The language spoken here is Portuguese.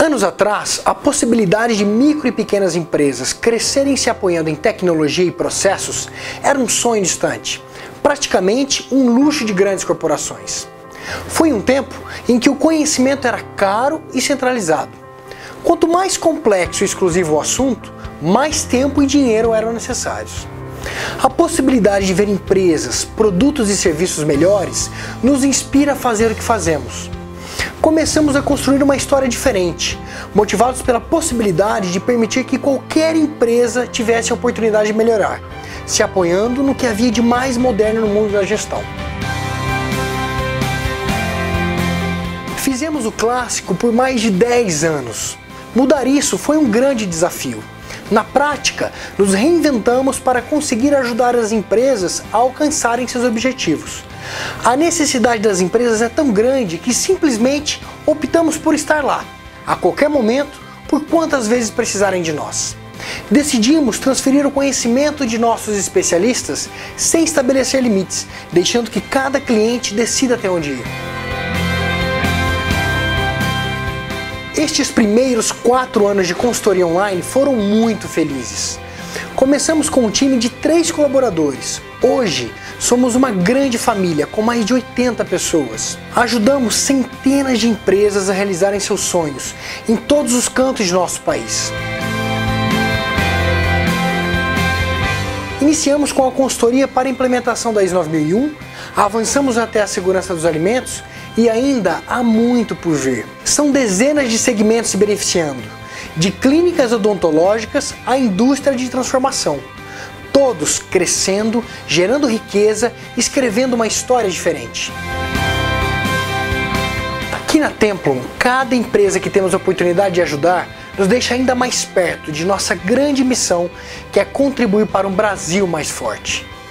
Anos atrás, a possibilidade de micro e pequenas empresas crescerem se apoiando em tecnologia e processos era um sonho distante, praticamente um luxo de grandes corporações. Foi um tempo em que o conhecimento era caro e centralizado. Quanto mais complexo e exclusivo o assunto, mais tempo e dinheiro eram necessários. A possibilidade de ver empresas, produtos e serviços melhores nos inspira a fazer o que fazemos. Começamos a construir uma história diferente, motivados pela possibilidade de permitir que qualquer empresa tivesse a oportunidade de melhorar, se apoiando no que havia de mais moderno no mundo da gestão. Fizemos o clássico por mais de 10 anos. Mudar isso foi um grande desafio. Na prática, nos reinventamos para conseguir ajudar as empresas a alcançarem seus objetivos. A necessidade das empresas é tão grande que simplesmente optamos por estar lá, a qualquer momento, por quantas vezes precisarem de nós. Decidimos transferir o conhecimento de nossos especialistas sem estabelecer limites, deixando que cada cliente decida até onde ir. Estes primeiros 4 anos de consultoria online foram muito felizes. Começamos com um time de 3 colaboradores. Hoje, somos uma grande família com mais de 80 pessoas. Ajudamos centenas de empresas a realizarem seus sonhos em todos os cantos de nosso país. Iniciamos com a consultoria para a implementação da ISO 9001, avançamos até a segurança dos alimentos e ainda há muito por vir. São dezenas de segmentos se beneficiando, de clínicas odontológicas à indústria de transformação. Todos crescendo, gerando riqueza, escrevendo uma história diferente. Aqui na Templum, cada empresa que temos a oportunidade de ajudar nos deixa ainda mais perto de nossa grande missão, que é contribuir para um Brasil mais forte.